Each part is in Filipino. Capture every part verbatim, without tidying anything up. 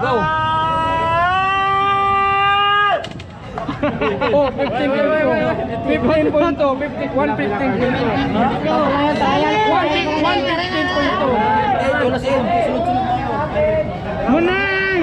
Go! Oh, fifteen point two. fifteen point two. one fifteen point two. one fifteen point two. Munay!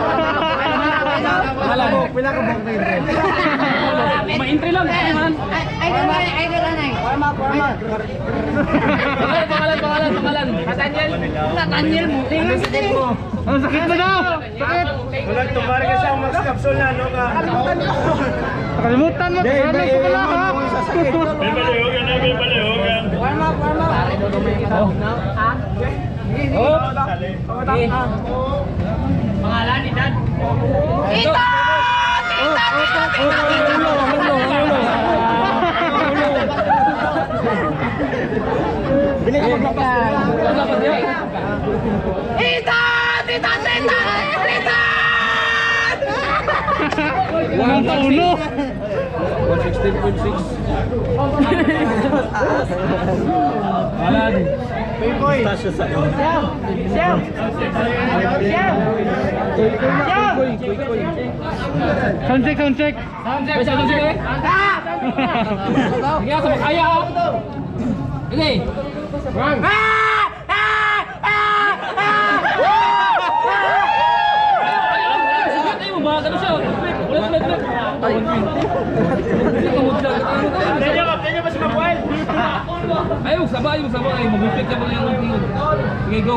Malan. Pila ka bang entry? Ma-entry lang. Ay, ay, ay, ay. Warm up, warm up. Pangalan, pangalan, pangalan. Nathaniel. Nathaniel mo. Tingnan sa tingin mo. Ang sakit mo daw. Sakit. Walang tumari ka siyang mas kapsul na, no ka? Nakalimutan mo. Nakalimutan mo pala ha. May balihogan na, may balihogan. Warm up, warm up. Pare, dodo may kita. Ha? Oh. Pangalan ni Dad. Tita! Tita! Tita! Tita! Tita! Tita! Tita! Walang tauno. one sixteen point six. Alan. Payboy. Tasya sa iyo. Siyaw! Siyaw! Siyaw! Siyaw! Sound check, sound check. Sound check, sound check. Sige, sabak kaya ha. Sige. Run. Ayo, sabar, ayo, sabar, ayo, mag-flip ka pa lang yung tingin. Sige, go.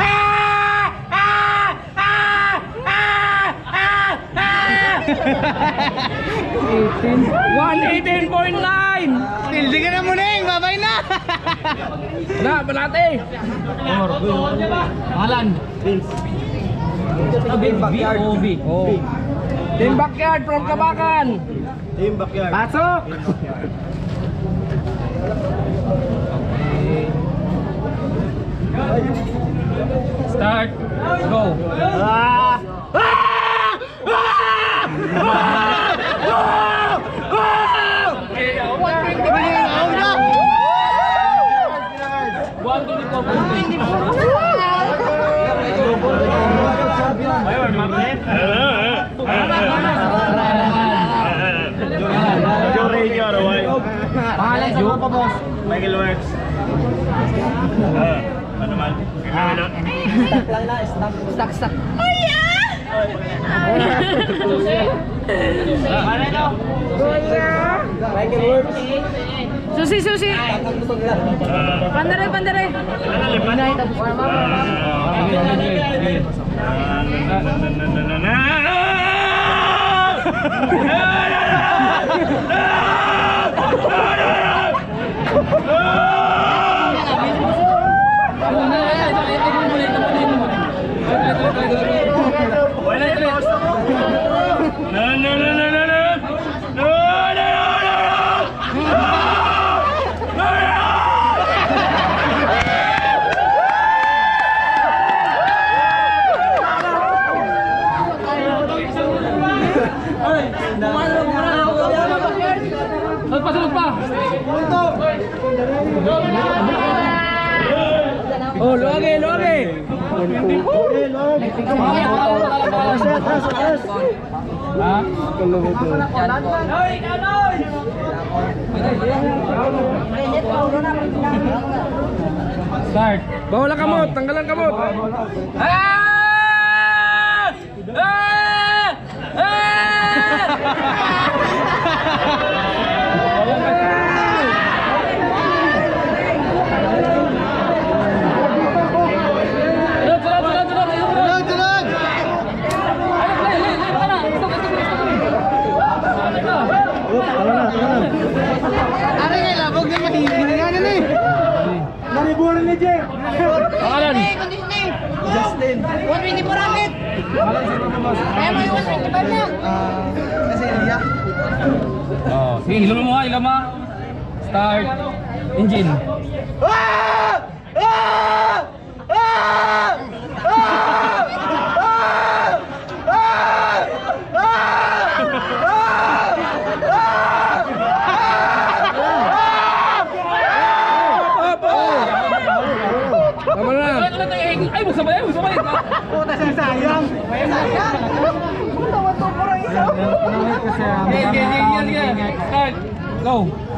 one eighteen point nine. Tildi ka na muna eh, babay na. Wala, balate. Alan. Team Backyard. Oh. Team Backyard from Kabakan. Team Backyard. Pasok. Start. Go. Ah! Joe Radio, Rawai. Pangalan sa mga boss. Michael Works. Ano man? Ano? Stuck lang na, stuck. Stuck, stuck. Kuya! Michael Works. Susi, susi. Pandare, pandare. Pinay, tapos warm up. No, no, no, no, no, no. No, no, Salud pa, salud pa. Oh, luwage, luwage. Ha? Start. Bawal ang kamot, tanggalan kamot. Ah! Ah! Ano nga, labog na manihilingan yan eh. Naniburan ni Jay. Pangalan? Kondisyon eh. Justin. one twenty-four ulit. Kaya mo yung one twenty-five na. Kasi Ilya. Oh, sige, hilom mo ha, hilom ha. Start. Engine. Ah! Ah! Ah! Ah! Tama na. Ay, magsabay, magsabay. Puta sa sayang. Sige, sige, sige, sige. Start. Go.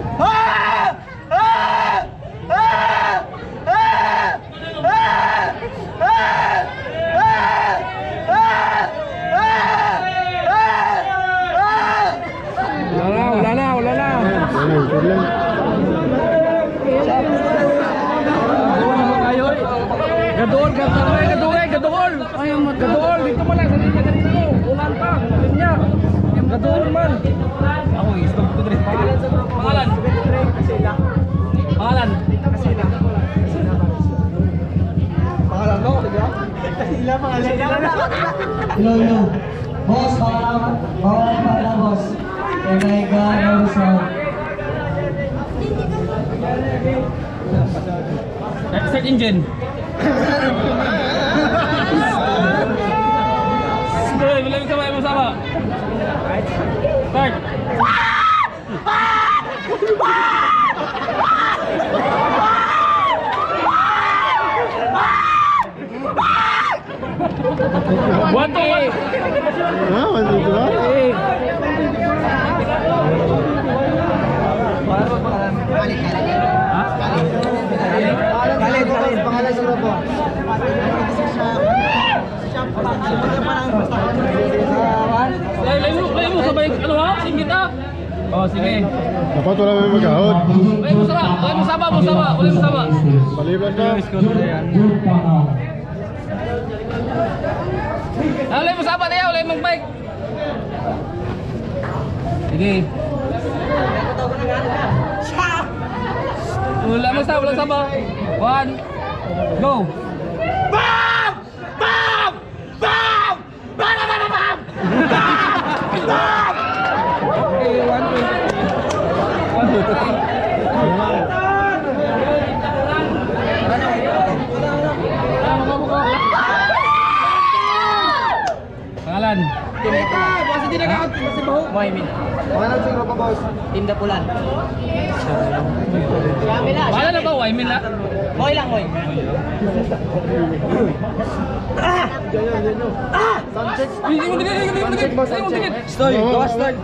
Wala na, wala na, wala na. Gadol, gadol, gadol, gadol. Ayaw mo, gadol. Dito mo lang, sa linya, ganito mo. Ulan pa, linya. Gadol man. Ako, stop ko dito. Pangalan. Pangalan. Pangalan mo, di ba? Kasila, pangalan. Hello, hello. Boss, pangalan, pangalan, pangalan, boss. Omega, Horizon. Start engine. Start, bila bisa sama, sama. Start. One, two, one. Ah, masuk dua. Kalit, kalit. Pangalan siguro po. Lay, lay mo, lay mo sabay ano ha? Singgit ah. Oh, sige. Dapat wala may mag-ahod. Lay mo sama, lay mo sama, mo sama, lay mo sama. Palibas na. Ah, lay mo sama na yaw, lay mong bike. Sige. Wala mo sama, wala sama. One, go. Bam! Bam! Bam! Bam! Bam! Bam! Bam! Okay, one, two, one, two, three. Pangalan. Basta di nag-out. Basta baho. Moimin. Pangalan siguro po, boss. Tinda Pulan. Pangalan na ba? Waimin na? Moy lang, Moy. Hindi mo dikit, hindi mo dikit. Hindi mo dikit. Stoy, gawa start.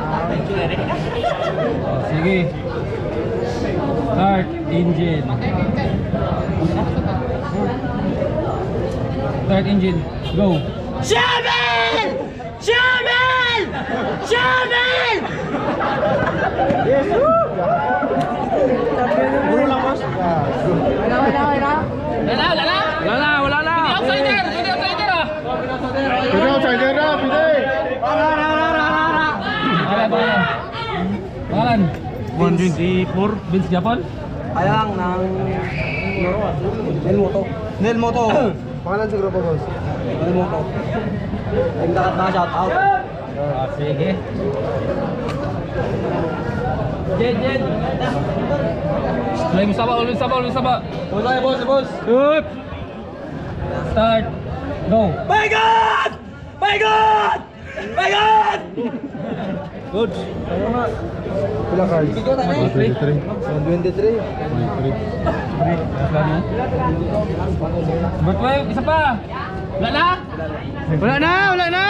Sige. Start engine. Start engine. Go. Shabel! Shabel! Shabel! Puro lang, boss. Wala, wala, wala. Wala na, wala na. Wala na, wala na. Hindi outsider, hindi outsider ah. Pwede outsider na, pwede. Pangalan, pangalan. Pangalan. one twenty-four. Vince Japon. Ayang ng... Nelmoto. Nelmoto. Pangalan siguro po, boss. Nelmoto. Yung dakat na shout out. Ah, sige. Jen, Jen. Ulit sama, ulit sama, ulit sama. Boss, ay, boss, boss. Good. Start. Go. My God! My God! My God! Good. Pila cards? one twenty-three. one twenty-three. Number twelve, isa pa. Wala na? Wala na, wala na.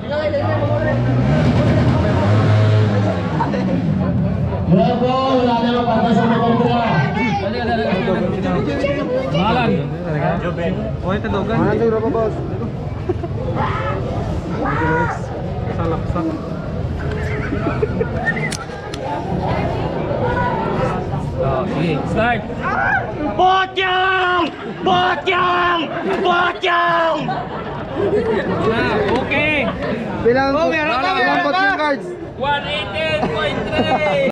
Wala po, wala na para sa mga kumpra. Dali, dali, dali. Pangalan. Pangalan siguro po, boss. Oh, sige, start. Botyang! Botyang! Botyang! Na, okay. Pilang, Oh, meron ka, pilang meron box ka. yung cards? one eighteen point three.